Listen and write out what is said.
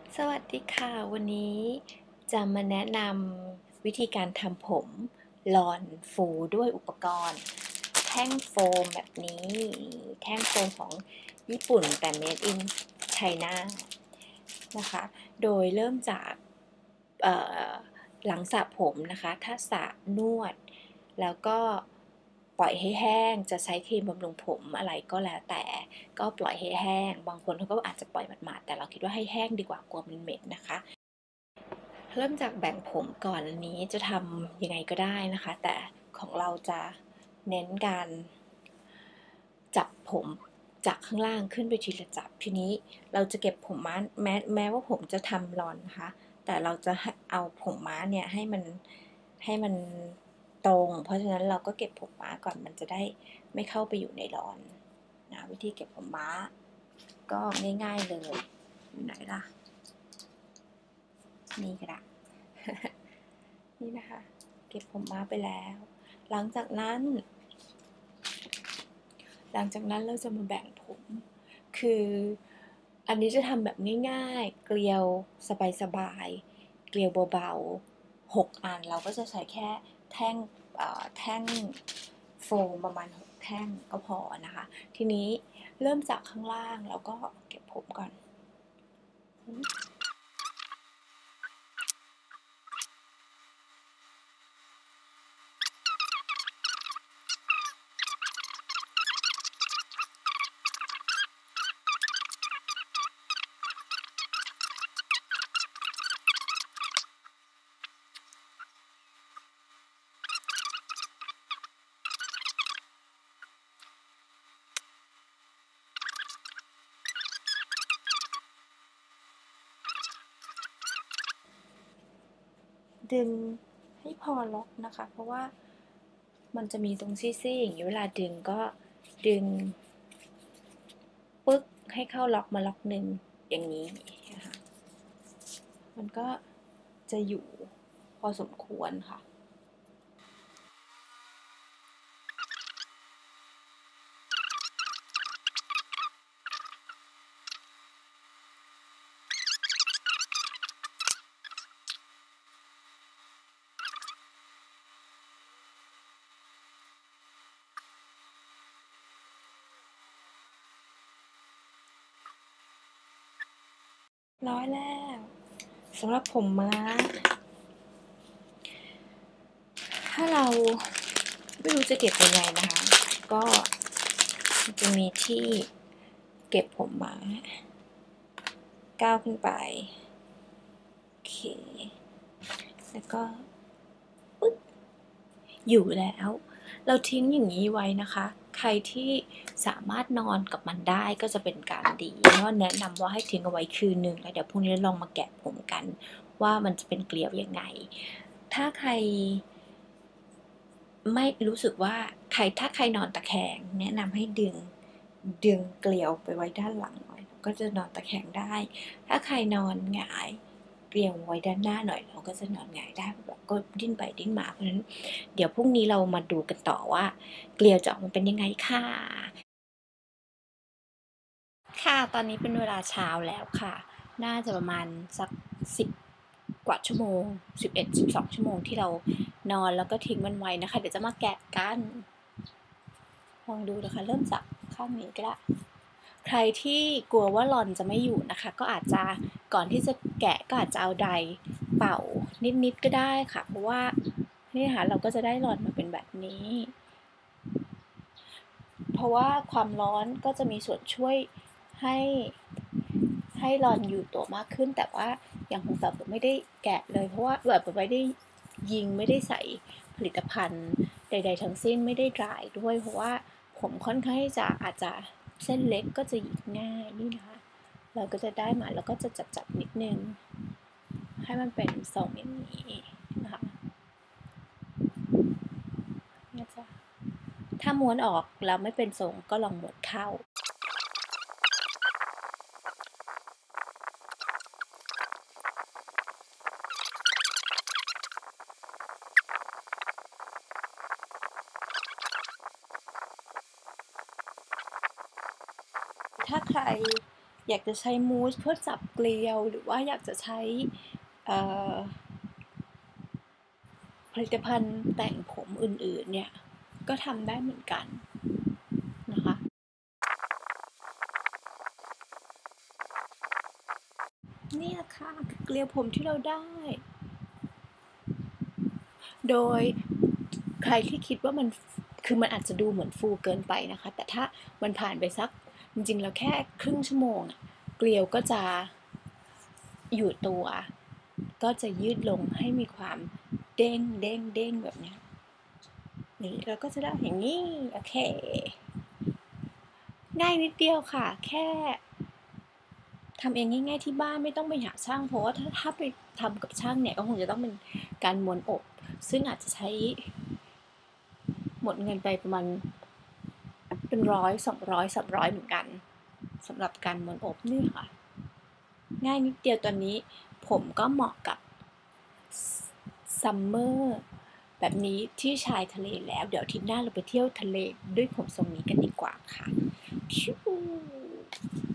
สวัสดีค่ะวันนี้จะมาแนะนำวิธีการทำผมลอนฟูด้วยอุปกรณ์แท่งโฟมแบบนี้แท่งโฟมของญี่ปุ่นแต่ made in China นะคะโดยเริ่มจากหลังสระผมนะคะถ้าสระนวดแล้วก็ปล่อยให้แห้งจะใช้ครีมบำรุงผมอะไรก็แล้วแต่ก็ปล่อยให้แห้งบางคนเขาก็อาจจะปล่อยหมาดๆแต่เราคิดว่าให้แห้งดีกว่ากลัวมันเหม็นนะคะเริ่มจากแบ่งผมก่อนอันนี้จะทำยังไงก็ได้นะคะแต่ของเราจะเน้นการจับผมจากข้างล่างขึ้นไปทีละจับทีนี้เราจะเก็บผมม้าแม้ว่าผมจะทำรอนนะคะแต่เราจะเอาผมม้าเนี่ยให้มันตรงเพราะฉะนั้นเราก็เก็บผมม้าก่อนมันจะได้ไม่เข้าไปอยู่ในรอนนะวิธีเก็บผมม้าก็ง่ายๆเลยอยู่ไหนล่ะนี่ก็ได้นี่นะคะเก็บผมม้าไปแล้วหลังจากนั้นเราจะมาแบ่งผมคืออันนี้จะทำแบบง่ายๆเกลียวสบายๆเกลียวเบาๆ6 อันเราก็จะใช้แค่แท่งแท่งโฟมประมาณ6 แท่งก็พอนะคะทีนี้เริ่มจากข้างล่างแล้วก็เก็บผมก่อนดึงให้พอล็อกนะคะเพราะว่ามันจะมีตรงซี่ๆอย่างนี้เวลาดึงก็ดึงปึ๊กให้เข้าล็อกมาล็อกหนึ่งอย่างนี้นะคะมันก็จะอยู่พอสมควรค่ะร้อยแล้วสำหรับผมม้าถ้าเราไม่รู้จะเก็บยังไงนะคะก็จะมีที่เก็บผมม้าก้าวขึ้นไปโอเคแล้วก็ปึ๊บ อยู่แล้วเราทิ้งอย่างนี้ไว้นะคะใครที่สามารถนอนกับมันได้ก็จะเป็นการดีเพราะแนะนำว่าให้ทิ้งเอาไว้คืนหนึ่งแล้วเดี๋ยวพรุ่งนี้ลองมาแกะผมกันว่ามันจะเป็นเกลียวยังไงถ้าใครไม่รู้สึกว่าถ้าใครนอนตะแคงแนะนำให้ดึงเกลียวไปไว้ด้านหลังหน่อยก็จะนอนตะแคงได้ถ้าใครนอนหงายเกลียวไว้ด้านหน้าหน่อยเราก็จะนอนหงายได้แบบก็ดิ้นไปดิ้นมาเพราะฉะนั้นเดี๋ยวพรุ่งนี้เรามาดูกันต่อว่าเกลียวจะออกมาเป็นยังไงค่ะค่ะตอนนี้เป็นเวลาเช้าแล้วค่ะน่าจะประมาณสัก10 กว่าชั่วโมง11-12 ชั่วโมงที่เรานอนแล้วก็ทิ้งมันไว้นะคะเดี๋ยวจะมาแกะกันลองดูนะคะเริ่มจากข้างนี้ก็ได้ใครที่กลัวว่าหลอนจะไม่อยู่นะคะก็อาจจะก่อนที่จะแกะก็อาจจะเอาไดร์เป่านิดๆก็ได้ค่ะเพราะว่านี่ค่ะเราก็จะได้หลอนมาเป็นแบบนี้เพราะว่าความร้อนก็จะมีส่วนช่วยให้ให้หลอนอยู่ตัวมากขึ้นแต่ว่าอย่างของแบบไม่ได้แกะเลยเพราะว่าแบบไม่ได้ยิงไม่ได้ใส่ผลิตภัณฑ์ใดๆทั้งสิ้นไม่ได้ดรายด้วยเพราะว่าผมค่อนข้างจะอาจจะเส้นเล็กก็จะหยิกง่ายนี่นะคะเราก็จะได้มาแล้วก็จะจับนิดนึงให้มันเป็นทรงอย่างนี้นะคะเนี่ยจ้ะถ้าม้วนออกแล้วไม่เป็นทรงก็ลองม้วนเข้าถ้าใครอยากจะใช้มูสเพื่อจับเกลียวหรือว่าอยากจะใช้ผลิตภัณฑ์แต่งผมอื่นๆเนี่ยก็ทำได้เหมือนกันนะคะนี่แหละค่ะเกลียวผมที่เราได้โดยใครที่คิดว่ามันคือมันอาจจะดูเหมือนฟูเกินไปนะคะแต่ถ้ามันผ่านไปสักจริงๆแล้วแค่ครึ่งชั่วโมงเกลียวก็จะอยู่ตัวก็จะยืดลงให้มีความเด้งเด้งเด้งแบบนี้นี่เราก็จะได้อย่างนี้โอเคง่ายนิดเดียวค่ะแค่ทำเองง่ายๆที่บ้านไม่ต้องไปหาช่างเพราะว่าถ้าไปทำกับช่างเนี่ยก็คงจะต้องเป็นการม้วนอบซึ่งอาจจะใช้หมดเงินไปประมาณเป็น100 200 300เหมือนกันสำหรับการม้วนอบนี่ค่ะง่ายนิดเดียวตอนนี้ผมก็เหมาะกับซัมเมอร์แบบนี้ที่ชายทะเลแล้วเดี๋ยวอาทิตย์หน้าเราไปเที่ยวทะเลด้วยผมทรงนี้กันดีกว่าค่ะชิว